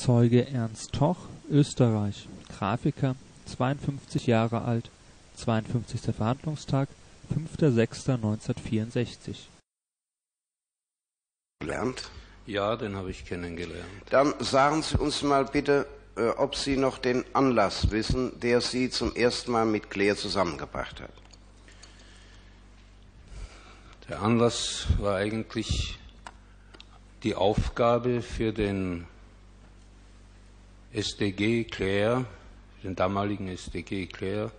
Zeuge Ernst Toch, Österreich, Grafiker, 52 Jahre alt, 52. Verhandlungstag, 5.6.1964. Gelernt? Ja, den habe ich kennengelernt. Dann sagen Sie uns mal bitte, ob Sie noch den Anlass wissen, der Sie zum ersten Mal mit Claire zusammengebracht hat. Der Anlass war eigentlich die Aufgabe für den StG Claire, den damaligen StG Claire,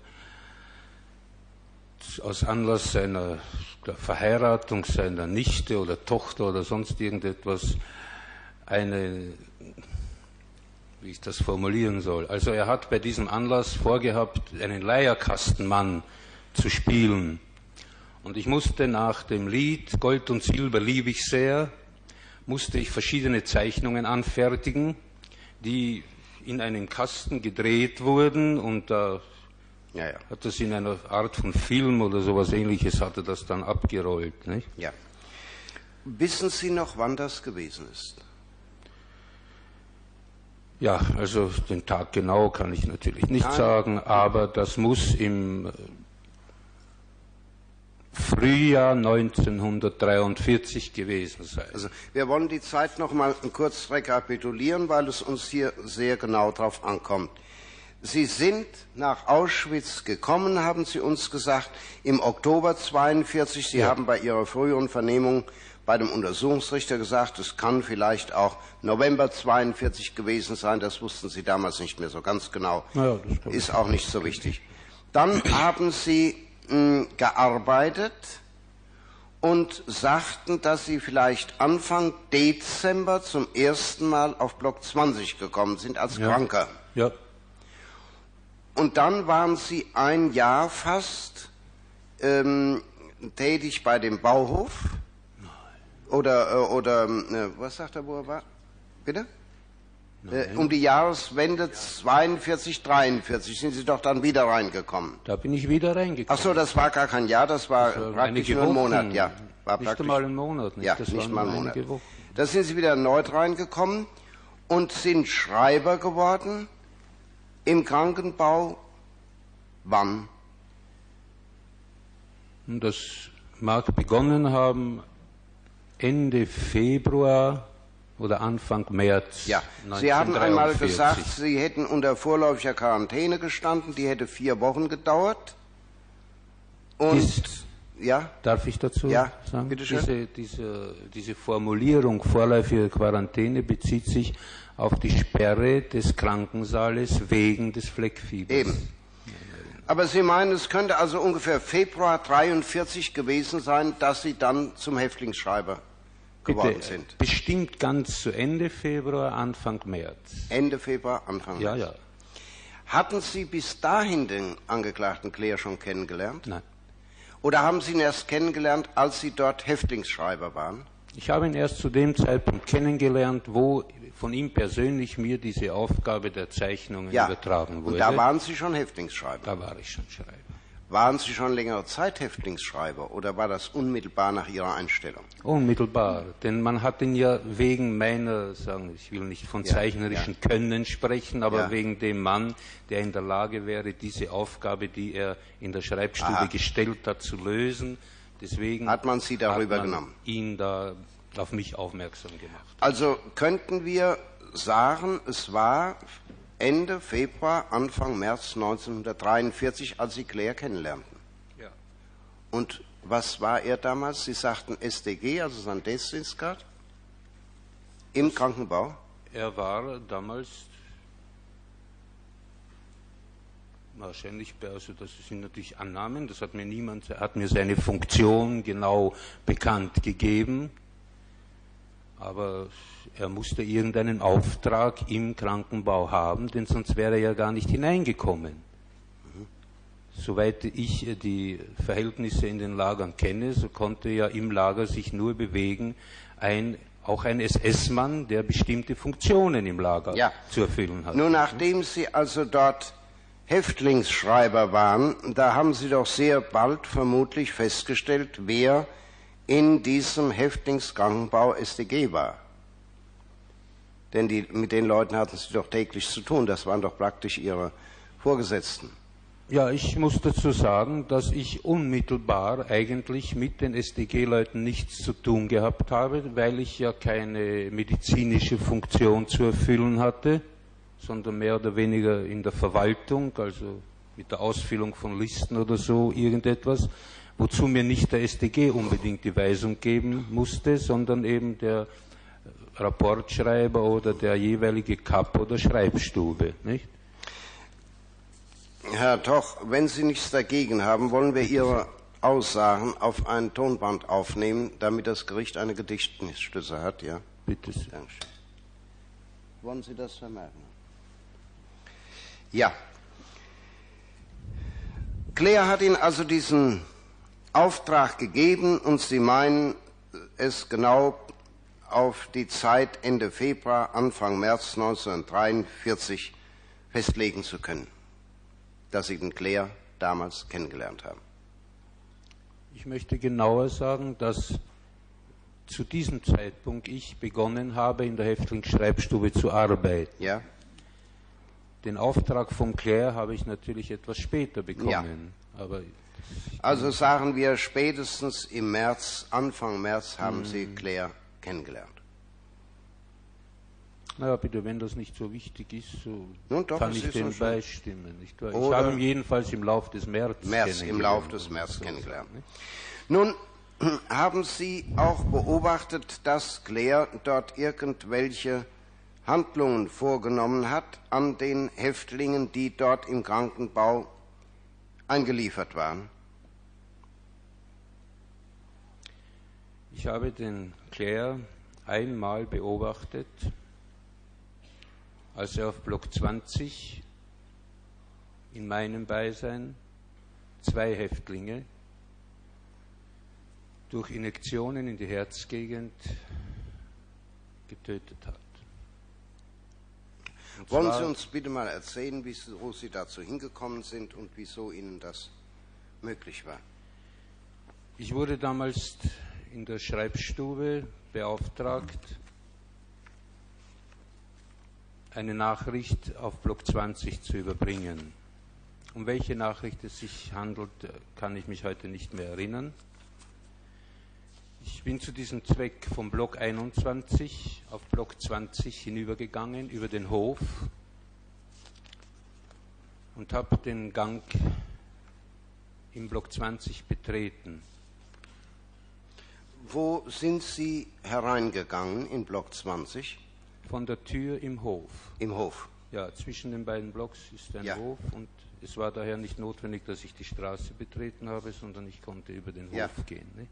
aus Anlass der Verheiratung seiner Nichte oder Tochter oder sonst irgendetwas wie ich das formulieren soll. Also er hat bei diesem Anlass vorgehabt, einen Leierkastenmann zu spielen. Und ich musste nach dem Lied Gold und Silber liebe ich sehr, musste ich verschiedene Zeichnungen anfertigen, die in einem Kasten gedreht wurden, und da hat das in einer Art von Film oder sowas Ähnliches, hatte das dann abgerollt. Nicht? Ja. Wissen Sie noch, wann das gewesen ist? Ja, also den Tag genau kann ich natürlich nicht sagen, aber das muss im Frühjahr 1943 gewesen sein. Also wir wollen die Zeit noch mal kurz rekapitulieren, weil es uns hier sehr genau drauf ankommt. Sie sind nach Auschwitz gekommen, haben Sie uns gesagt, im Oktober 1942. Sie haben bei Ihrer früheren Vernehmung bei dem Untersuchungsrichter gesagt, es kann vielleicht auch November 1942 gewesen sein. Das wussten Sie damals nicht mehr so ganz genau. Ja, ist auch nicht so wichtig. Dann haben Sie gearbeitet und sagten, dass Sie vielleicht Anfang Dezember zum ersten Mal auf Block 20 gekommen sind als Kranker. Ja. Und dann waren Sie ein Jahr fast tätig bei dem Bauhof? Oder was sagt er, wo er war? Bitte? Um die Jahreswende 42, 43 sind Sie doch dann wieder reingekommen. Da bin ich wieder reingekommen. Ach so, das war gar kein Jahr, das war praktisch nur ein Monat. Ja, war nicht einmal ein Monat. Nicht? Ja, das nicht mal ein Monat. Wochen. Da sind Sie wieder erneut reingekommen und sind Schreiber geworden im Krankenbau. Wann? Das mag begonnen haben Ende Februar oder Anfang März. Ja, Sie haben einmal gesagt, Sie hätten unter vorläufiger Quarantäne gestanden, die hätte 4 Wochen gedauert. Und darf ich dazu sagen? Bitte schön. Diese Formulierung vorläufige Quarantäne bezieht sich auf die Sperre des Krankensaales wegen des Fleckfiebers. Eben. Aber Sie meinen, es könnte also ungefähr Februar 1943 gewesen sein, dass Sie dann zum Häftlingsschreiber geworden sind? Bestimmt ganz zu Ende Februar, Anfang März. Ende Februar, Anfang März. Ja. Hatten Sie bis dahin den Angeklagten Claire schon kennengelernt? Nein. Oder haben Sie ihn erst kennengelernt, als Sie dort Häftlingsschreiber waren? Ich habe ihn erst zu dem Zeitpunkt kennengelernt, wo von ihm persönlich mir diese Aufgabe der Zeichnungen übertragen wurde. Und da waren Sie schon Häftlingsschreiber? Da war ich schon Schreiber. Waren Sie schon längere Zeit Häftlingsschreiber oder war das unmittelbar nach Ihrer Einstellung? Unmittelbar, denn man hat ihn ja wegen meiner, ich will nicht von zeichnerischen Können sprechen, aber wegen dem Mann, der in der Lage wäre, diese Aufgabe, die er in der Schreibstube gestellt hat, zu lösen. Deswegen hat man Sie darüber hat man genommen? Ihn da auf mich aufmerksam gemacht. Also könnten wir sagen, es war Ende Februar, Anfang März 1943, als Sie Claire kennenlernten. Ja. Und was war er damals? Sie sagten StG, also Sandesdienstgrad, im Krankenbau? Er war damals wahrscheinlich, also das sind natürlich Annahmen, das hat mir niemand, er hat mir seine Funktion genau bekannt gegeben, aber er musste irgendeinen Auftrag im Krankenbau haben, denn sonst wäre er ja gar nicht hineingekommen. Soweit ich die Verhältnisse in den Lagern kenne, so konnte ja im Lager sich nur bewegen auch ein SS-Mann, der bestimmte Funktionen im Lager zu erfüllen hat. Nun, nachdem Sie also dort Häftlingsschreiber waren, da haben Sie doch sehr bald vermutlich festgestellt, wer in diesem Häftlingskrankenbau StG war. Denn mit den Leuten hatten Sie doch täglich zu tun. Das waren doch praktisch Ihre Vorgesetzten. Ja, ich muss dazu sagen, dass ich unmittelbar eigentlich mit den StG-Leuten nichts zu tun gehabt habe, weil ich ja keine medizinische Funktion zu erfüllen hatte, sondern mehr oder weniger in der Verwaltung, also mit der Ausfüllung von Listen oder so irgendetwas, wozu mir nicht der StG unbedingt die Weisung geben musste, sondern eben der Rapportschreiber oder der jeweilige Kap oder Schreibstube, nicht? Herr Toch, wenn Sie nichts dagegen haben, wollen wir Ihre Aussagen auf ein Tonband aufnehmen, damit das Gericht eine Gedächtnisstütze hat, ja? Bitte sehr. Dankeschön. Wollen Sie das vermerken? Ja. Claire hat Ihnen also diesen Auftrag gegeben und Sie meinen, es genau auf die Zeit Ende Februar, Anfang März 1943 festlegen zu können, dass Sie den Claire damals kennengelernt haben. Ich möchte genauer sagen, dass zu diesem Zeitpunkt ich begonnen habe, in der Häftlingsschreibstube zu arbeiten. Ja? Den Auftrag von Claire habe ich natürlich etwas später bekommen. Ja. Aber Also sagen wir, spätestens im März, Anfang März haben Sie Claire kennengelernt. naja, bitte, wenn das nicht so wichtig ist, so Nun doch, kann es ich ist dem so schön. beistimmen. Nicht wahr? Ich Oder- habe ihn jedenfalls im Lauf des März Im kennengelernt. Lauf des März So kennengelernt. sagen, nicht? Nun, haben Sie auch beobachtet, dass Claire dort irgendwelche Handlungen vorgenommen hat an den Häftlingen, die dort im Krankenbau eingeliefert waren? Ich habe den Claire einmal beobachtet, als er auf Block 20 in meinem Beisein 2 Häftlinge durch Injektionen in die Herzgegend getötet hat. Und Wollen zwar- Sie uns bitte mal erzählen, wieso Sie dazu hingekommen sind und wieso Ihnen das möglich war? Ich wurde damals in der Schreibstube beauftragt, eine Nachricht auf Block 20 zu überbringen. Um welche Nachricht es sich handelt, kann ich mich heute nicht mehr erinnern. Ich bin zu diesem Zweck vom Block 21 auf Block 20 hinübergegangen, über den Hof, und habe den Gang im Block 20 betreten. Wo sind Sie hereingegangen in Block 20? Von der Tür im Hof. Im Hof. Ja, zwischen den beiden Blocks ist ein Ja. Hof, und es war daher nicht notwendig, dass ich die Straße betreten habe, sondern ich konnte über den Ja. Hof gehen. Nicht?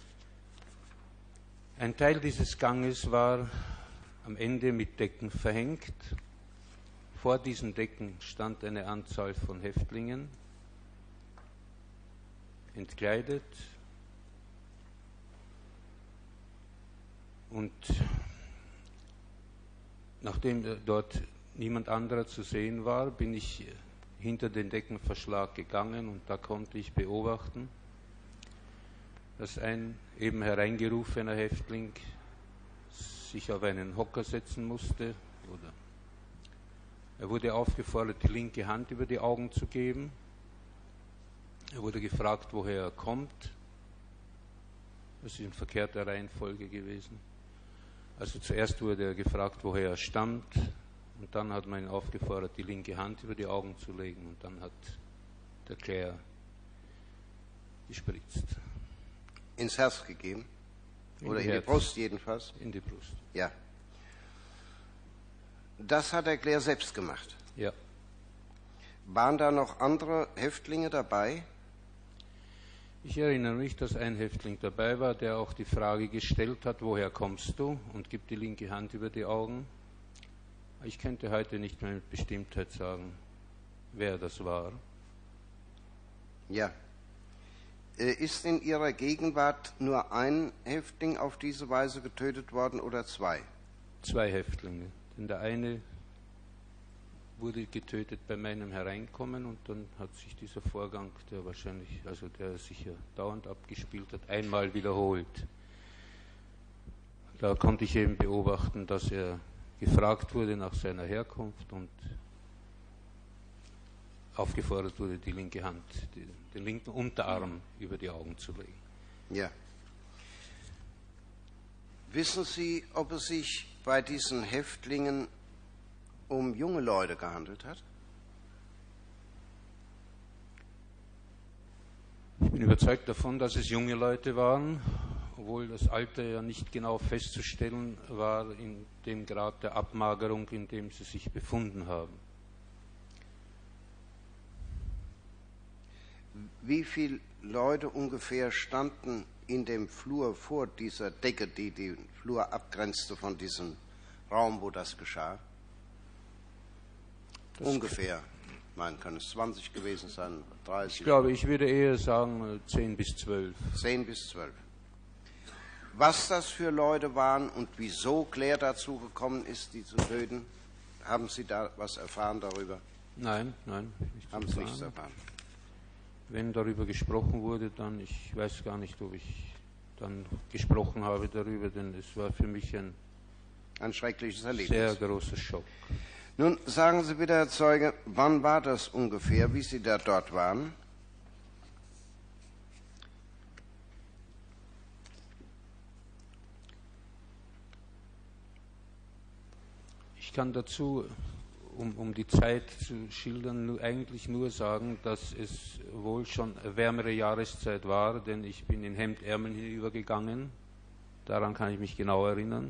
Ein Teil dieses Ganges war am Ende mit Decken verhängt. Vor diesen Decken stand eine Anzahl von Häftlingen, entkleidet, und nachdem dort niemand anderer zu sehen war, bin ich hinter den Deckenverschlag gegangen, und da konnte ich beobachten, dass ein eben hereingerufener Häftling sich auf einen Hocker setzen musste, oder er wurde aufgefordert, die linke Hand über die Augen zu geben. Er wurde gefragt, woher er kommt. Das ist in verkehrter Reihenfolge gewesen. Also zuerst wurde er gefragt, woher er stammt, und dann hat man ihn aufgefordert, die linke Hand über die Augen zu legen, und dann hat der Claire gespritzt. Ins Herz gegeben? Oder in die Herz. Brust jedenfalls? In die Brust. Ja. Das hat der Claire selbst gemacht. Ja. Waren da noch andere Häftlinge dabei? Ich erinnere mich, dass ein Häftling dabei war, der auch die Frage gestellt hat, woher kommst du, und gibt die linke Hand über die Augen. Ich könnte heute nicht mehr mit Bestimmtheit sagen, wer das war. Ja. Ist in Ihrer Gegenwart nur ein Häftling auf diese Weise getötet worden oder 2? 2 Häftlinge. Denn der eine wurde getötet bei meinem Hereinkommen, und dann hat sich dieser Vorgang, der wahrscheinlich, also der sich ja dauernd abgespielt hat, einmal wiederholt. Da konnte ich eben beobachten, dass er gefragt wurde nach seiner Herkunft und aufgefordert wurde, die linke Hand, den linken Unterarm über die Augen zu legen. Ja. Wissen Sie, ob es sich bei diesen Häftlingen um junge Leute gehandelt hat? Ich bin überzeugt davon, dass es junge Leute waren, obwohl das Alter ja nicht genau festzustellen war in dem Grad der Abmagerung, in dem sie sich befunden haben. Wie viele Leute ungefähr standen in dem Flur vor dieser Decke, die den Flur abgrenzte von diesem Raum, wo das geschah? Ungefähr. Man kann es 20 gewesen sein, 30. Ich glaube, ich würde eher sagen 10 bis 12. 10 bis 12. Was das für Leute waren und wieso Claire dazu gekommen ist, die zu töten, haben Sie da was erfahren darüber? Nein, Haben Sie nichts erfahren? Wenn darüber gesprochen wurde, dann, ich weiß gar nicht, ob ich dann gesprochen habe darüber, denn es war für mich ein schreckliches Erlebnis. Sehr großer Schock. Nun sagen Sie bitte, Herr Zeuge, wann war das ungefähr, wie Sie da dort waren? Ich kann dazu, um die Zeit zu schildern, eigentlich nur sagen, dass es wohl schon eine wärmere Jahreszeit war, denn ich bin in Hemdärmeln hinübergegangen. Daran kann ich mich genau erinnern.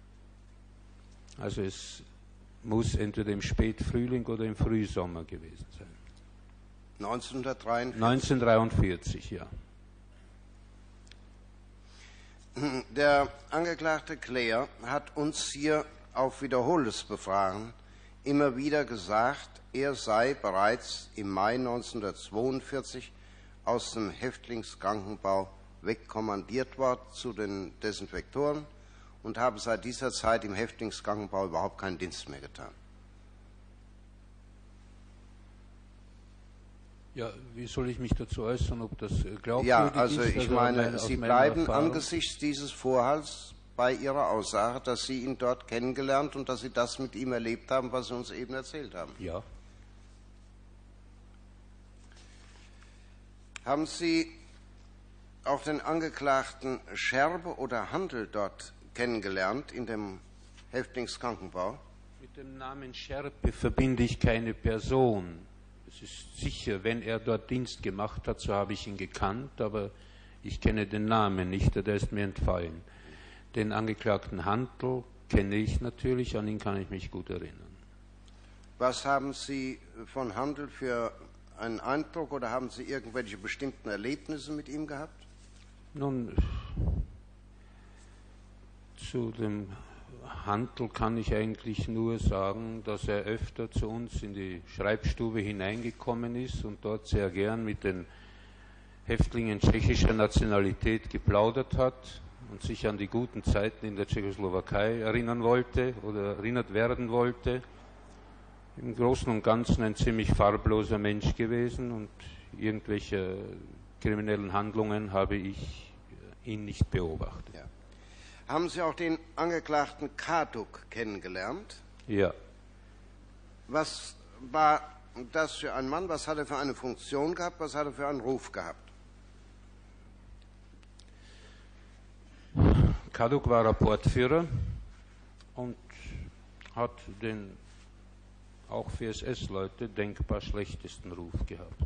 Also es muss entweder im Spätfrühling oder im Frühsommer gewesen sein. 1943? 1943, ja. Der Angeklagte Claire hat uns hier auf wiederholtes Befragen immer wieder gesagt, er sei bereits im Mai 1942 aus dem Häftlingskrankenbau wegkommandiert worden zu den Desinfektoren und habe seit dieser Zeit im Häftlingskrankenbau überhaupt keinen Dienst mehr getan. Ja, wie soll ich mich dazu äußern, ob das glaubwürdig Ja, also ist? ich meine, Sie bleiben Erfahrung angesichts dieses Vorhalts bei Ihrer Aussage, dass Sie ihn dort kennengelernt und dass Sie das mit ihm erlebt haben, was Sie uns eben erzählt haben. Ja. Haben Sie auch den Angeklagten Scherbe oder Handel dort kennengelernt in dem Häftlingskrankenbau? Mit dem Namen Scherpe verbinde ich keine Person. Es ist sicher, wenn er dort Dienst gemacht hat, so habe ich ihn gekannt, aber ich kenne den Namen nicht, der ist mir entfallen. Den Angeklagten Handel kenne ich natürlich, an ihn kann ich mich gut erinnern. Was haben Sie von Handel für einen Eindruck oder haben Sie irgendwelche bestimmten Erlebnisse mit ihm gehabt? Nun, zu dem Handel kann ich eigentlich nur sagen, dass er öfter zu uns in die Schreibstube hineingekommen ist und dort sehr gern mit den Häftlingen tschechischer Nationalität geplaudert hat und sich an die guten Zeiten in der Tschechoslowakei erinnern wollte oder erinnert werden wollte. Im Großen und Ganzen ein ziemlich farbloser Mensch gewesen und irgendwelche kriminellen Handlungen habe ich ihn nicht beobachtet. Ja. Haben Sie auch den Angeklagten Kaduk kennengelernt? Ja. Was war das für ein Mann? Was hat er für eine Funktion gehabt? Was hat er für einen Ruf gehabt? Kaduk war Rapportführer und hat den auch für SS-Leute denkbar schlechtesten Ruf gehabt.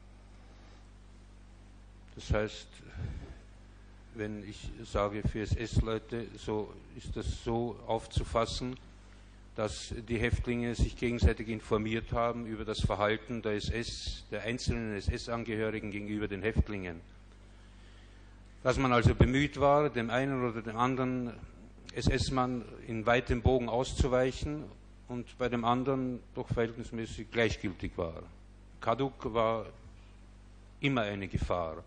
Das heißt, wenn ich sage für SS-Leute, so ist das so aufzufassen, dass die Häftlinge sich gegenseitig informiert haben über das Verhalten der einzelnen SS-Angehörigen gegenüber den Häftlingen. Dass man also bemüht war, dem einen oder dem anderen SS-Mann in weitem Bogen auszuweichen und bei dem anderen doch verhältnismäßig gleichgültig war. Kaduk war immer eine Gefahr.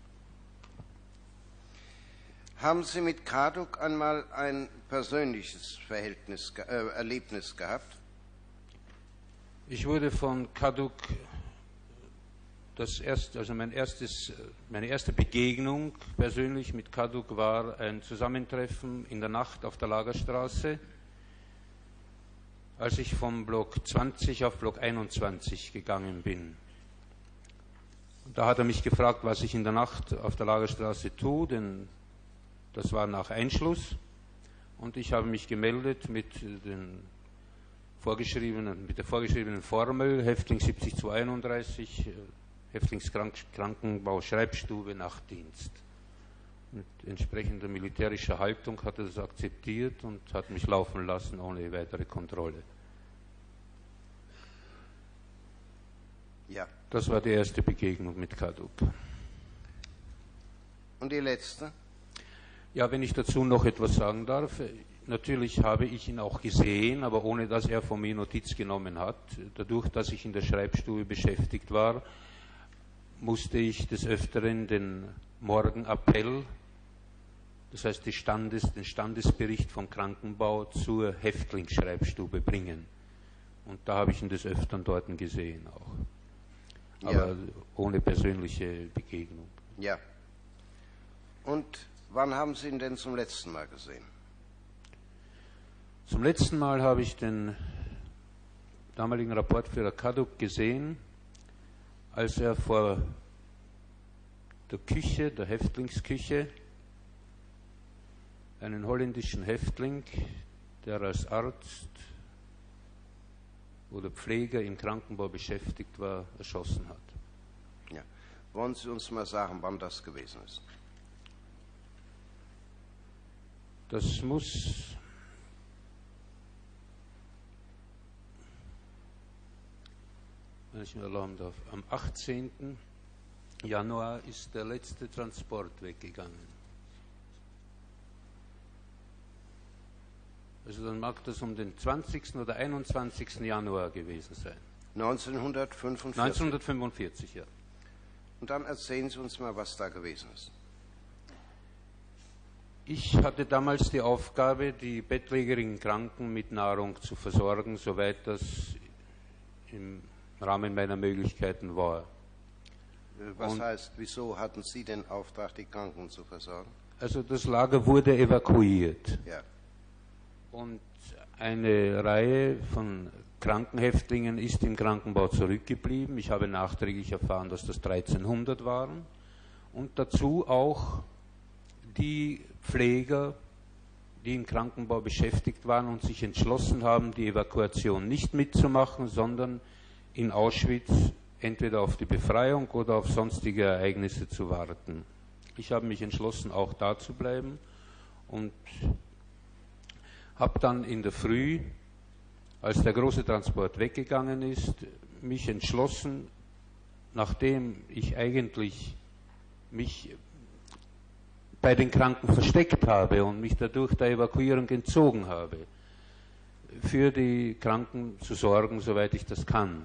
Haben Sie mit Kaduk einmal ein persönliches Erlebnis gehabt? Ich wurde von Kaduk meine erste Begegnung persönlich mit Kaduk war ein Zusammentreffen in der Nacht auf der Lagerstraße. als ich vom Block 20 auf Block 21 gegangen bin. Und da hat er mich gefragt, was ich in der Nacht auf der Lagerstraße tue, denn das war nach Einschluss. Und ich habe mich gemeldet mit der vorgeschriebenen Formel, Häftling 70231, Häftlingskrankenbau, Schreibstube, Nachtdienst. Mit entsprechender militärischer Haltung hat er das akzeptiert und hat mich laufen lassen ohne weitere Kontrolle. Ja. Das war die erste Begegnung mit Kaduk. Und die letzte? Ja, wenn ich dazu noch etwas sagen darf. Natürlich habe ich ihn auch gesehen, aber ohne dass er von mir Notiz genommen hat. Dadurch, dass ich in der Schreibstube beschäftigt war, musste ich des Öfteren den Morgenappell, das heißt den Standesbericht vom Krankenbau zur Häftlingsschreibstube bringen. Und da habe ich ihn des Öfteren dort gesehen auch. Aber ja, ohne persönliche Begegnung. Ja. Und wann haben Sie ihn denn zum letzten Mal gesehen? Zum letzten Mal habe ich den damaligen Rapportführer Kaduk gesehen, als er vor der Küche, der Häftlingsküche, einen holländischen Häftling, der als Arzt oder Pfleger im Krankenbau beschäftigt war, erschossen hat. Ja. Wollen Sie uns mal sagen, wann das gewesen ist? Das muss wenn ich mir erlauben darf, am 18. Januar ist der letzte Transport weggegangen. Also dann mag das um den 20. oder 21. Januar gewesen sein. 1945? 1945, ja. Und dann erzählen Sie uns mal, was da gewesen ist. Ich hatte damals die Aufgabe, die bettlägerigen Kranken mit Nahrung zu versorgen, soweit das im Rahmen meiner Möglichkeiten war. Was heißt, wieso hatten Sie den Auftrag, die Kranken zu versorgen? Also das Lager wurde evakuiert. Ja. Und eine Reihe von Krankenhäftlingen ist im Krankenbau zurückgeblieben. Ich habe nachträglich erfahren, dass das 1300 waren. Und dazu auch die Pfleger, die im Krankenbau beschäftigt waren und sich entschlossen haben, die Evakuation nicht mitzumachen, sondern in Auschwitz entweder auf die Befreiung oder auf sonstige Ereignisse zu warten. Ich habe mich entschlossen, auch da zu bleiben und habe dann in der Früh, als der große Transport weggegangen ist, mich entschlossen, nachdem ich eigentlich mich bei den Kranken versteckt habe und mich dadurch der Evakuierung entzogen habe, für die Kranken zu sorgen, soweit ich das kann.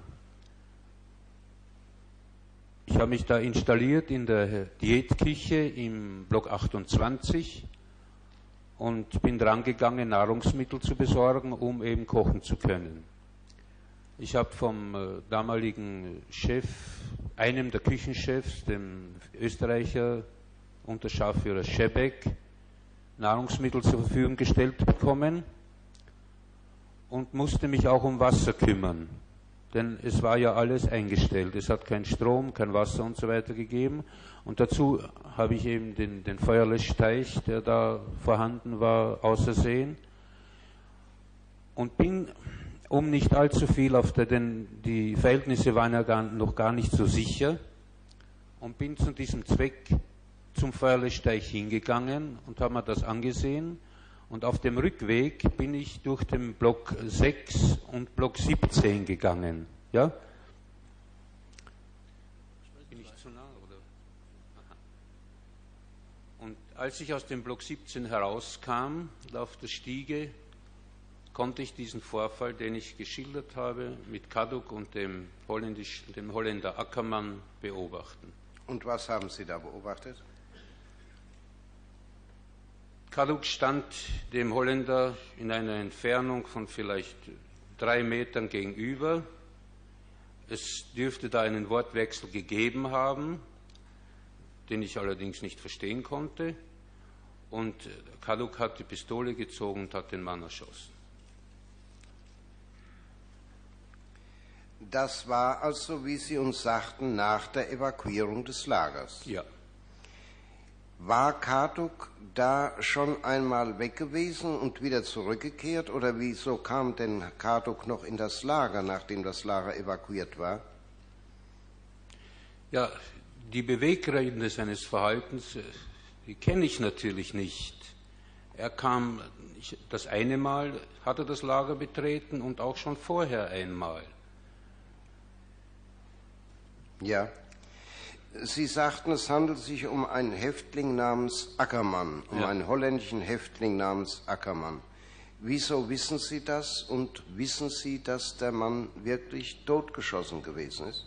Ich habe mich da installiert in der Diätküche im Block 28 und bin dran gegangen, Nahrungsmittel zu besorgen, um eben kochen zu können. Ich habe vom damaligen Chef, einem der Küchenchefs, dem Österreicher Unterscharführer Schebeck, Nahrungsmittel zur Verfügung gestellt bekommen und musste mich auch um Wasser kümmern. Denn es war ja alles eingestellt. Es hat keinen Strom, kein Wasser und so weiter gegeben. Und dazu habe ich eben den Feuerlöschteich, der da vorhanden war, ausersehen. Und bin, um nicht allzu viel denn die Verhältnisse waren ja noch gar nicht so sicher, und bin zu diesem Zweck zum Feuerlöschteich hingegangen und habe mir das angesehen. Und auf dem Rückweg bin ich durch den Block 6 und Block 17 gegangen. Ja? Bin ich zu nah, oder? Aha. Und als ich aus dem Block 17 herauskam, auf der Stiege, konnte ich diesen Vorfall, den ich geschildert habe, mit Kaduk und dem Holländer Ackermann beobachten. Und was haben Sie da beobachtet? Kaduk stand dem Holländer in einer Entfernung von vielleicht 3 Metern gegenüber. Es dürfte da einen Wortwechsel gegeben haben, den ich allerdings nicht verstehen konnte. Und Kaduk hat die Pistole gezogen und hat den Mann erschossen. Das war also, wie Sie uns sagten, nach der Evakuierung des Lagers. Ja. War Karduk da schon einmal weg gewesen und wieder zurückgekehrt? Oder wieso kam denn Karduk noch in das Lager, nachdem das Lager evakuiert war? Ja, die Beweggründe seines Verhaltens, die kenne ich natürlich nicht. Er kam, das eine Mal hat er das Lager betreten und auch schon vorher einmal. Ja. Sie sagten, es handelt sich um einen Häftling namens Ackermann, um einen holländischen Häftling namens Ackermann. Wieso wissen Sie das und wissen Sie, dass der Mann wirklich totgeschossen gewesen ist?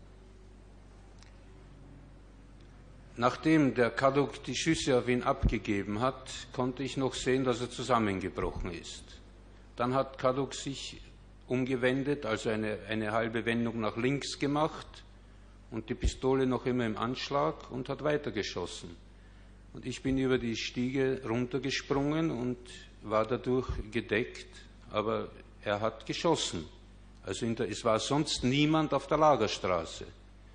Nachdem der Karduk die Schüsse auf ihn abgegeben hat, konnte ich noch sehen, dass er zusammengebrochen ist. Dann hat Karduk sich umgewendet, also eine halbe Wendung nach links gemacht und die Pistole noch immer im Anschlag und hat weitergeschossen. Und ich bin über die Stiege runtergesprungen und war dadurch gedeckt, aber er hat geschossen. Also es war sonst niemand auf der Lagerstraße.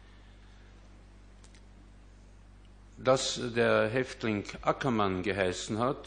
Dass der Häftling Ackermann geheißen hat,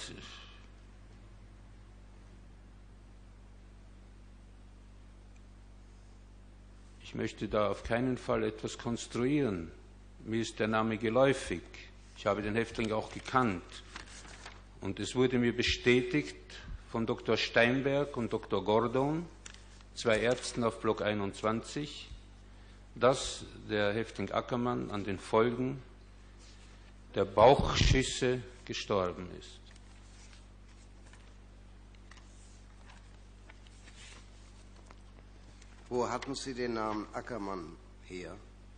ich möchte da auf keinen Fall etwas konstruieren. Mir ist der Name geläufig. Ich habe den Häftling auch gekannt. Und es wurde mir bestätigt von Dr. Steinberg und Dr. Gordon, 2 Ärzten auf Block 21, dass der Häftling Ackermann an den Folgen der Bauchschüsse gestorben ist. Wo hatten Sie den Namen Ackermann her?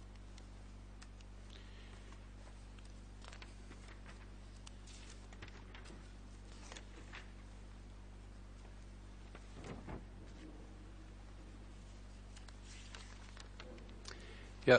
Ja,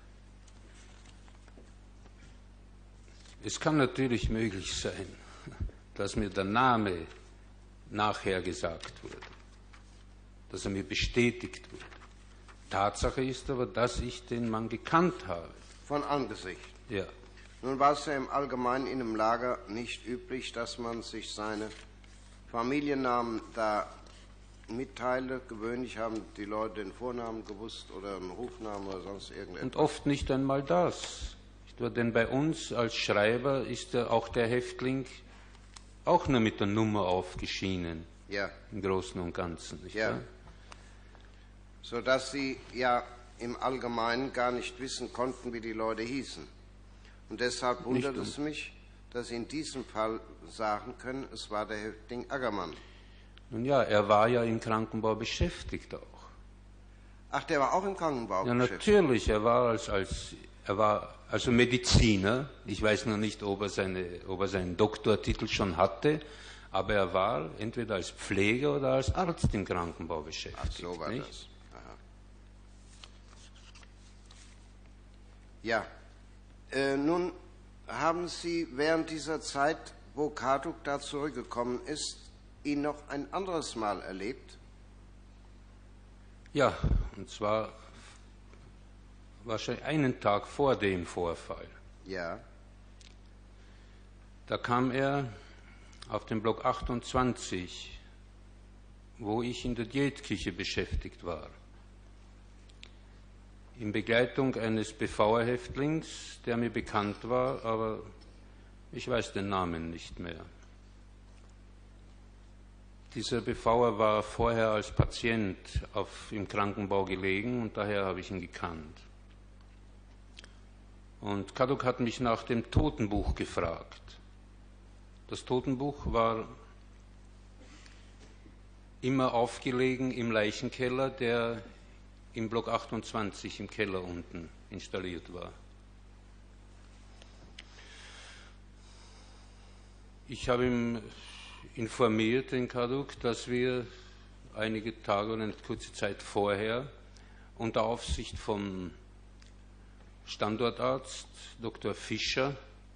es kann natürlich möglich sein, dass mir der Name nachher gesagt wurde, dass er mir bestätigt wurde. Tatsache ist aber, dass ich den Mann gekannt habe. Von Angesicht? Ja. Nun war es ja im Allgemeinen in einem Lager nicht üblich, dass man sich seine Familiennamen da mitteile. Gewöhnlich haben die Leute den Vornamen gewusst oder einen Rufnamen oder sonst irgendetwas. Und oft nicht einmal das. Denn bei uns als Schreiber ist auch der Häftling auch nur mit der Nummer aufgeschienen. Ja. Im Großen und Ganzen. Nicht Ja. wahr? Sodass Sie ja im Allgemeinen gar nicht wissen konnten, wie die Leute hießen. Und deshalb wundert es mich, dass Sie in diesem Fall sagen können, es war der Häftling Ackermann. Nun ja, er war ja im Krankenbau beschäftigt auch. Ach, der war auch im Krankenbau Ja, beschäftigt? natürlich. Er war also Mediziner. Ich weiß noch nicht, ob er seinen Doktortitel schon hatte, aber er war entweder als Pfleger oder als Arzt im Krankenbau beschäftigt. Ach, so war nicht? das. Aha. Ja, nun haben Sie während dieser Zeit, wo Karduk da zurückgekommen ist, ihn noch ein anderes Mal erlebt? Ja, und zwar wahrscheinlich einen Tag vor dem Vorfall. Ja. Da kam er auf den Block 28, wo ich in der Diätküche beschäftigt war, in Begleitung eines BVer-Häftlings, der mir bekannt war, aber ich weiß den Namen nicht mehr. Dieser BVer war vorher als Patient im Krankenbau gelegen und daher habe ich ihn gekannt. Und Karduk hat mich nach dem Totenbuch gefragt. Das Totenbuch war immer aufgelegen im Leichenkeller, der im Block 28 im Keller unten installiert war. Ich habe ihm informiert, den Karduk, dass wir einige Tage oder eine kurze Zeit vorher unter Aufsicht vom Standortarzt Dr. Fischer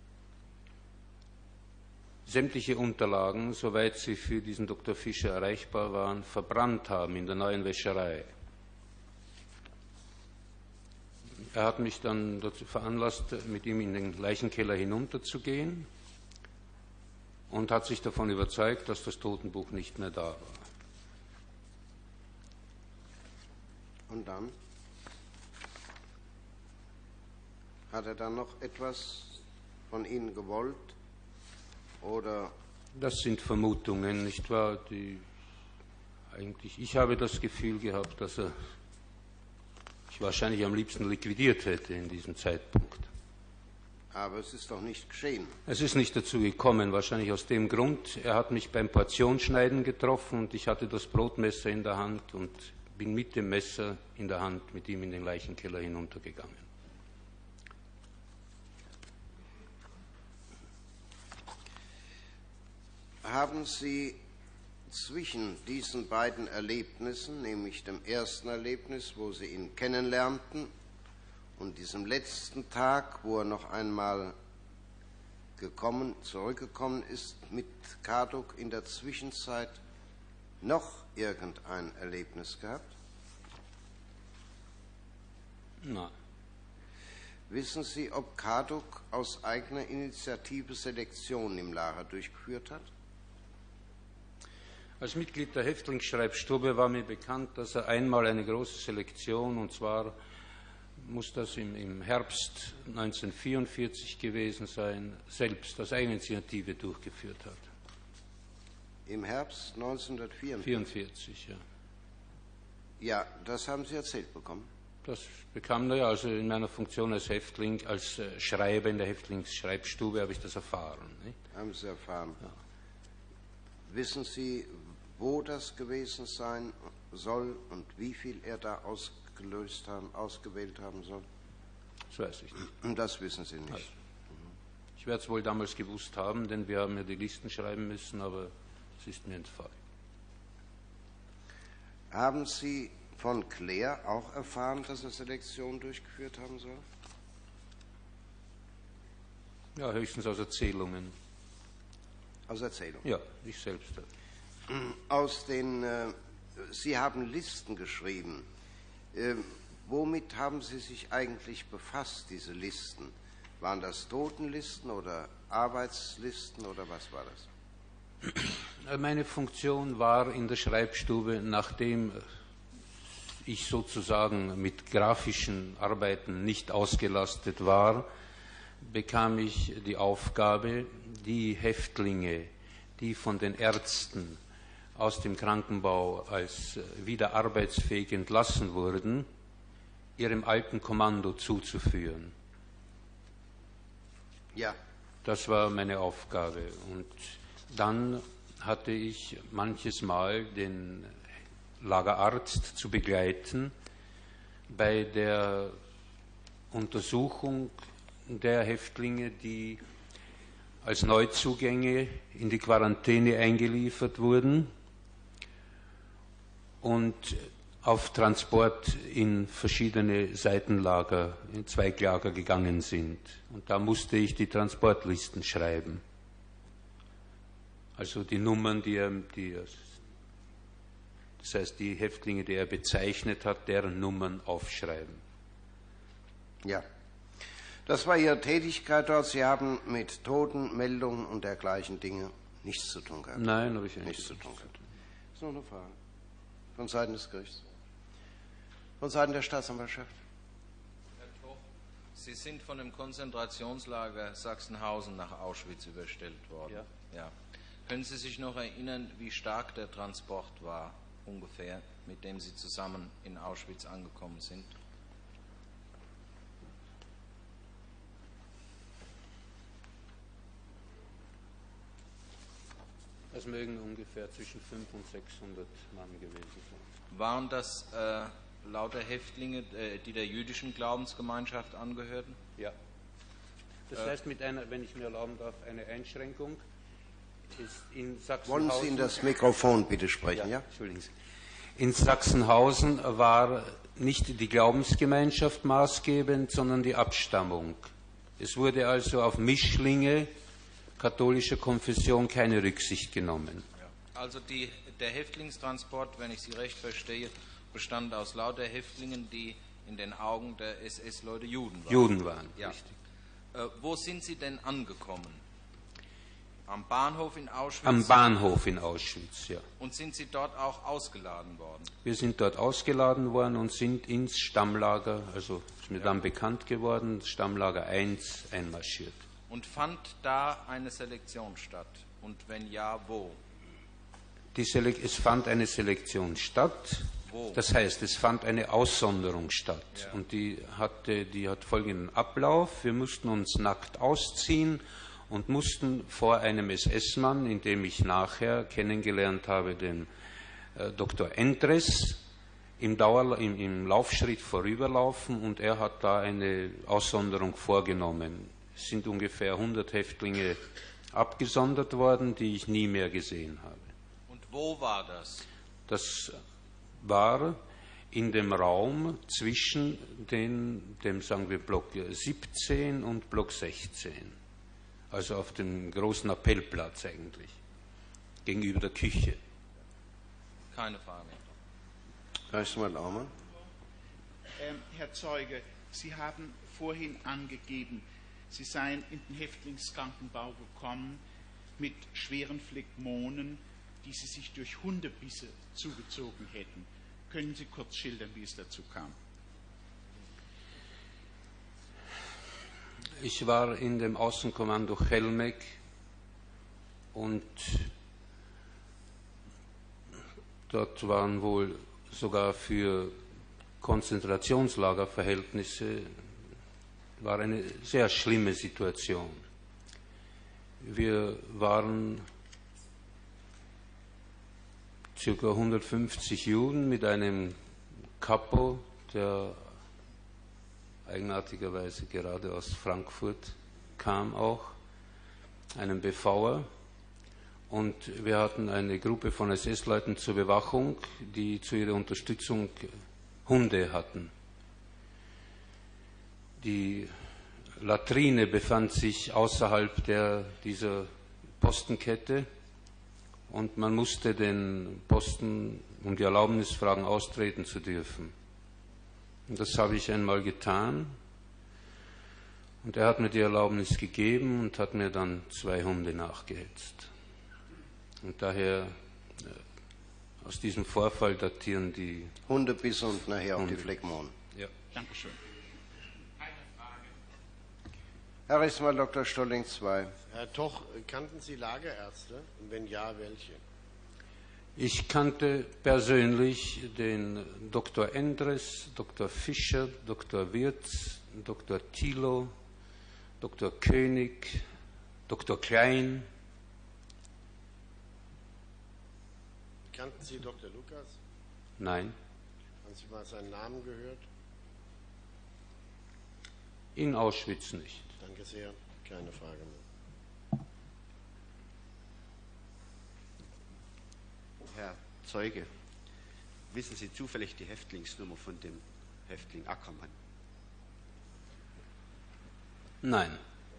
sämtliche Unterlagen, soweit sie für diesen Dr. Fischer erreichbar waren, verbrannt haben in der neuen Wäscherei. Er hat mich dann dazu veranlasst, mit ihm in den Leichenkeller hinunterzugehen und hat sich davon überzeugt, dass das Totenbuch nicht mehr da war. Und dann? Hat er dann noch etwas von Ihnen gewollt? Oder? Das sind Vermutungen, nicht wahr? Ich habe das Gefühl gehabt, dass er mich wahrscheinlich am liebsten liquidiert hätte in diesem Zeitpunkt. Aber es ist doch nicht geschehen. Es ist nicht dazu gekommen, wahrscheinlich aus dem Grund, er hat mich beim Portionsschneiden getroffen und ich hatte das Brotmesser in der Hand und bin mit dem Messer in der Hand mit ihm in den Leichenkeller hinuntergegangen. Haben Sie zwischen diesen beiden Erlebnissen, nämlich dem ersten Erlebnis, wo Sie ihn kennenlernten, und diesem letzten Tag, wo er noch einmal zurückgekommen ist mit Karduk, in der Zwischenzeit noch irgendein Erlebnis gehabt? Nein. Wissen Sie, ob Karduk aus eigener Initiative Selektionen im Lager durchgeführt hat? Als Mitglied der Häftlingsschreibstube war mir bekannt, dass er einmal eine große Selektion, und zwar muss das im Herbst 1944 gewesen sein, selbst aus Eigeninitiative durchgeführt hat. Im Herbst 1944? 44, ja. Ja, das haben Sie erzählt bekommen. Das bekam er ja, also in meiner Funktion als Häftling, als Schreiber in der Häftlingsschreibstube habe ich das erfahren. Nicht? Haben Sie erfahren. Ja. Wissen Sie, wo das gewesen sein soll und wie viel er da ausgewählt haben soll? Das weiß ich nicht. Das wissen Sie nicht. Also, ich werde es wohl damals gewusst haben, denn wir haben ja die Listen schreiben müssen, aber es ist mir entfallen. Haben Sie von Claire auch erfahren, dass er Selektion durchgeführt haben soll? Ja, höchstens aus Erzählungen. Aus Erzählungen? Ja, ich selbst. Sie haben Listen geschrieben. Womit haben Sie sich eigentlich befasst, diese Listen? Waren das Totenlisten oder Arbeitslisten oder was war das? Meine Funktion war in der Schreibstube, nachdem ich sozusagen mit grafischen Arbeiten nicht ausgelastet war, bekam ich die Aufgabe, die Häftlinge, die von den Ärzten aus dem Krankenbau als wieder arbeitsfähig entlassen wurden, ihrem alten Kommando zuzuführen. Ja. Das war meine Aufgabe. Und dann hatte ich manches Mal den Lagerarzt zu begleiten bei der Untersuchung der Häftlinge, die als Neuzugänge in die Quarantäne eingeliefert wurden und auf Transport in verschiedene Seitenlager, in Zweiglager gegangen sind. Und da musste ich die Transportlisten schreiben. Also die Nummern, das heißt die Häftlinge, die er bezeichnet hat, deren Nummern aufschreiben. Ja. Das war Ihre Tätigkeit dort. Sie haben mit Totenmeldungen und dergleichen Dinge nichts zu tun gehabt. Nein, habe ich nichts zu tun gehabt. Das ist noch eine Frage. Von Seiten des Gerichts. Von Seiten der Staatsanwaltschaft. Herr Toch, Sie sind von dem Konzentrationslager Sachsenhausen nach Auschwitz überstellt worden. Ja. Können Sie sich noch erinnern, wie stark der Transport war, ungefähr, mit dem Sie zusammen in Auschwitz angekommen sind? Das mögen ungefähr zwischen 500 und 600 Mann gewesen sein. Waren das lauter Häftlinge, die der jüdischen Glaubensgemeinschaft angehörten? Ja. Das heißt, mit einer, wenn ich mir erlauben darf, eine Einschränkung ist in Sachsenhausen... Wollen Sie in das Mikrofon bitte sprechen, ja? Entschuldigen Sie. In Sachsenhausen war nicht die Glaubensgemeinschaft maßgebend, sondern die Abstammung. Es wurde also auf Mischlinge katholischer Konfession keine Rücksicht genommen. Also der Häftlingstransport, wenn ich Sie recht verstehe, bestand aus lauter Häftlingen, die in den Augen der SS-Leute Juden waren. Juden waren, Ja. richtig. Wo sind Sie denn angekommen? Am Bahnhof in Auschwitz? Am Bahnhof in Auschwitz, ja. Und sind Sie dort auch ausgeladen worden? Wir sind dort ausgeladen worden und sind ins Stammlager, also ist mir dann bekannt geworden, Stammlager 1 einmarschiert. Und fand da eine Selektion statt? Und wenn ja, wo? Es fand eine Selektion statt. Wo? Das heißt, es fand eine Aussonderung statt. Ja. Und die hat folgenden Ablauf. Wir mussten uns nackt ausziehen und mussten vor einem SS-Mann, in dem ich nachher kennengelernt habe, den Dr. Endres, im Laufschritt vorüberlaufen, und er hat da eine Aussonderung vorgenommen. Es sind ungefähr 100 Häftlinge abgesondert worden, die ich nie mehr gesehen habe. Und wo war das? Das war in dem Raum zwischen dem sagen wir, Block 17 und Block 16. Also auf dem großen Appellplatz eigentlich, gegenüber der Küche. Keine Frage. Rechtsanwalt Aumann. Herr Zeuge, Sie haben vorhin angegeben, Sie seien in den Häftlingskrankenbau gekommen mit schweren Phlegmonen, die Sie sich durch Hundebisse zugezogen hätten. Können Sie kurz schildern, wie es dazu kam? Ich war in dem Außenkommando Chelmek und dort waren wohl sogar für Konzentrationslagerverhältnisse war eine sehr schlimme Situation. Wir waren ca. 150 Juden mit einem Kapo, der eigenartigerweise gerade aus Frankfurt kam auch, einem BVer. Und wir hatten eine Gruppe von SS-Leuten zur Bewachung, die zu ihrer Unterstützung Hunde hatten. Die Latrine befand sich außerhalb dieser Postenkette und man musste den Posten um die Erlaubnis fragen, austreten zu dürfen. Und das habe ich einmal getan und er hat mir die Erlaubnis gegeben und hat mir dann 2 Hunde nachgehetzt. Und daher, aus diesem Vorfall datieren die Hundebiss und nachher auch die Hunde. Phlegmonen. Ja. Dankeschön. Herr Rechtsanwalt Dr. Stolling, 2. Herr Toch, kannten Sie Lagerärzte? Und wenn ja, welche? Ich kannte persönlich den Dr. Endres, Dr. Fischer, Dr. Wirz, Dr. Thilo, Dr. König, Dr. Klein. Kannten Sie Dr. Lukas? Nein, Haben Sie mal seinen Namen gehört? in Auschwitz nicht. Danke sehr. Keine Frage mehr. Herr Zeuge, wissen Sie zufällig die Häftlingsnummer von dem Häftling Ackermann? Nein,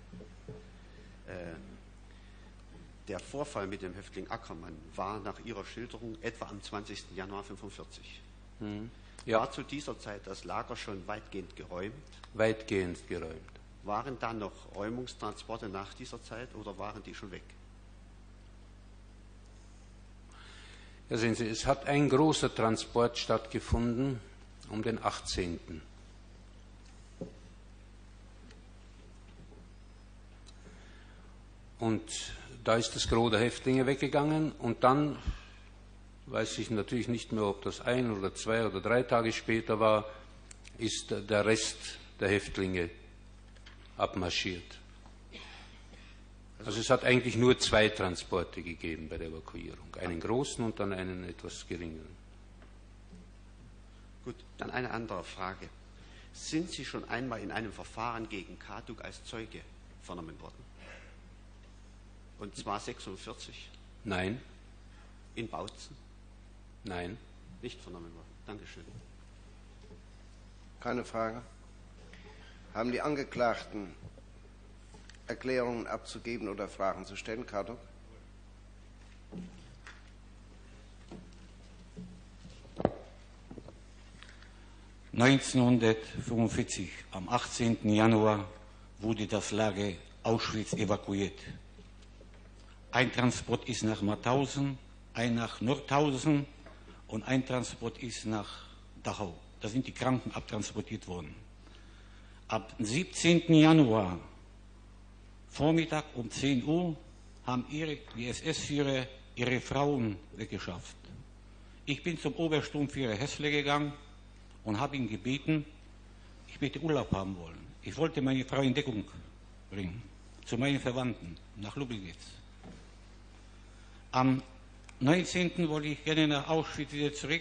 Der Vorfall mit dem Häftling Ackermann war nach Ihrer Schilderung etwa am 20. Januar 1945. ja, War zu dieser Zeit das Lager schon weitgehend geräumt? weitgehend geräumt. Waren da noch Räumungstransporte nach dieser Zeit oder waren die schon weg? Ja, sehen Sie, es hat ein großer Transport stattgefunden um den 18. Und da ist das Gros der Häftlinge weggegangen und dann weiß ich natürlich nicht mehr, ob das 1 oder 2 oder 3 Tage später war, ist der Rest der Häftlinge abmarschiert. Also es hat eigentlich nur 2 Transporte gegeben bei der Evakuierung. Einen großen und dann einen etwas geringeren. Gut, dann eine andere Frage. Sind Sie schon einmal in einem Verfahren gegen Kaduk als Zeuge vernommen worden? Und zwar 46 Nein, in Bautzen? nein. Nicht vernommen worden. Dankeschön. Keine Frage. Haben die Angeklagten Erklärungen abzugeben oder Fragen zu stellen? Kaduk? 1945, am 18. Januar, wurde das Lager Auschwitz evakuiert. Ein Transport ist nach Mauthausen, ein nach Nordhausen und ein Transport ist nach Dachau. Da sind die Kranken abtransportiert worden. Ab 17. Januar, Vormittag um 10 Uhr, haben die SS-Führer ihre Frauen weggeschafft. Ich bin zum Obersturmführer Hässler gegangen und habe ihn gebeten, ich möchte Urlaub haben wollen. Ich wollte meine Frau in Deckung bringen, zu meinen Verwandten, nach Lubelitz. Am 19. wollte ich gerne nach Auschwitz wieder zurück,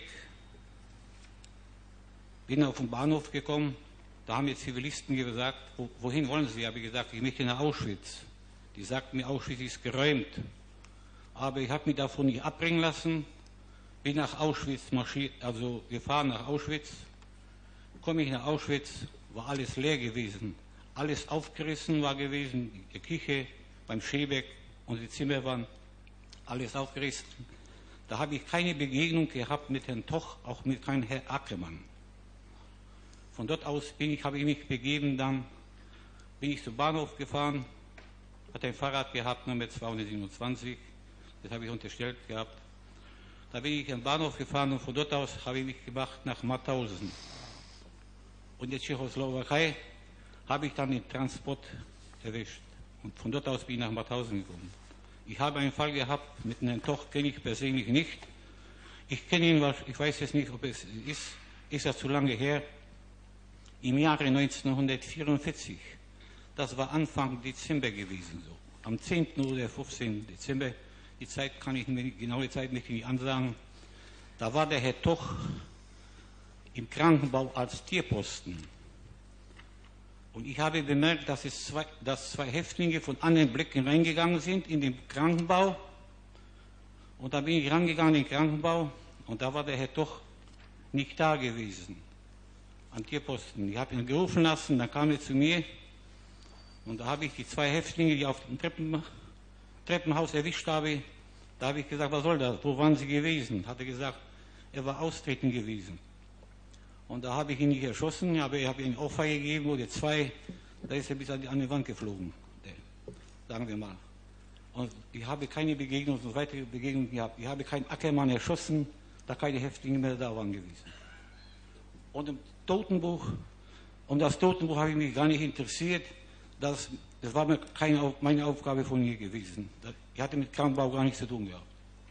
bin auf den Bahnhof gekommen, da haben mir Zivilisten gesagt, wohin wollen Sie? Ich habe gesagt, ich möchte nach Auschwitz. Die sagten mir, Auschwitz ist geräumt. Aber ich habe mich davon nicht abbringen lassen, bin nach Auschwitz marschiert, also gefahren nach Auschwitz. Komme ich nach Auschwitz, war alles leer gewesen. Alles aufgerissen war gewesen, die Küche beim Schebeck und die Zimmer waren alles aufgerissen. Da habe ich keine Begegnung gehabt mit Herrn Toch, auch mit keinem Herrn Ackermann. Von dort aus habe ich mich begeben, dann bin ich zum Bahnhof gefahren, hatte ein Fahrrad gehabt, Nummer 227, das habe ich unterstellt gehabt. Da bin ich am Bahnhof gefahren und von dort aus habe ich mich gemacht nach Mauthausen. Und in der Tschechoslowakei habe ich dann den Transport erwischt. Und von dort aus bin ich nach Mauthausen gekommen. Ich habe einen Fall gehabt, mit einem Toch kenne ich persönlich nicht. Ich kenne ihn, ich weiß jetzt nicht, ob es ist das zu lange her. Im Jahre 1944, das war Anfang Dezember gewesen, so. Am 10. oder 15. Dezember, die Zeit kann ich mir, genaue Zeit möchte ich nicht ansagen, da war der Herr Toch im Krankenbau als Tierposten. Und ich habe bemerkt, dass zwei Häftlinge von anderen Blöcken reingegangen sind in den Krankenbau. Und da bin ich rangegangen in den Krankenbau und da war der Herr Toch nicht da gewesen, am Tierposten. Ich habe ihn gerufen lassen, dann kam er zu mir und da habe ich die zwei Häftlinge, die auf dem Treppenhaus erwischt habe, da habe ich gesagt, was soll das, wo waren Sie gewesen? Hat er gesagt, er war austreten gewesen. Und da habe ich ihn nicht erschossen, aber ich habe ihm Ohrfeige gegeben oder zwei, da ist er bis an die Wand geflogen, sagen wir mal. Und ich habe keine Begegnung, so weitere Begegnungen gehabt. Ich habe keinen Ackermann erschossen, da keine Häftlinge mehr da waren gewesen. Und im Totenbuch, um das Totenbuch habe ich mich gar nicht interessiert, das war meine Aufgabe von mir gewesen. Ich hatte mit Krankenbau gar nichts zu tun gehabt.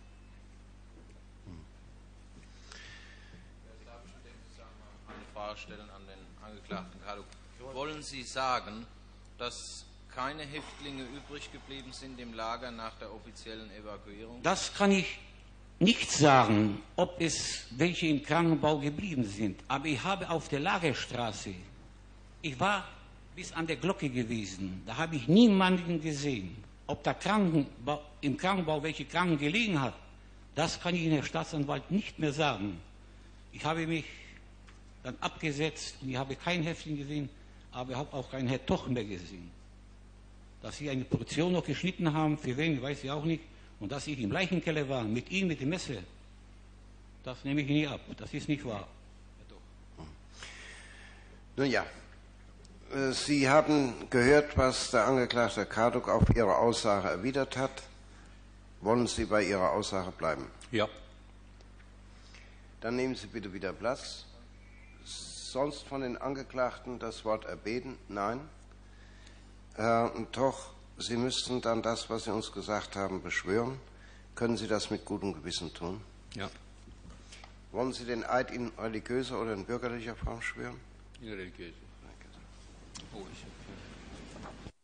Stellen an den Angeklagten Kaduk. Wollen Sie sagen, dass keine Häftlinge übrig geblieben sind im Lager nach der offiziellen Evakuierung? Das kann ich nicht sagen, ob es welche im Krankenbau geblieben sind. Aber ich habe auf der Lagerstraße, ich war bis an der Glocke gewesen, da habe ich niemanden gesehen. Ob da im Krankenbau welche Kranken gelegen hat, das kann ich Ihnen, Herr Staatsanwalt, nicht mehr sagen. Ich habe mich dann abgesetzt und ich habe keinen Häftling gesehen, aber ich habe auch keinen Herrn Toch mehr gesehen. Dass sie eine Portion noch geschnitten haben, für wen, weiß ich auch nicht, und dass ich im Leichenkeller war, mit ihm, mit dem Messer, das nehme ich nie ab, das ist nicht wahr. Nun ja, Sie haben gehört, was der Angeklagte Kaduk auf Ihre Aussage erwidert hat. Wollen Sie bei Ihrer Aussage bleiben? Ja. Dann nehmen Sie bitte wieder Platz. Sonst von den Angeklagten das Wort erbeten? Nein. Herr Toch, Sie müssten dann das, was Sie uns gesagt haben, beschwören. Können Sie das mit gutem Gewissen tun? Ja. Wollen Sie den Eid in religiöser oder in bürgerlicher Form schwören? In religiöser. Danke. Oh,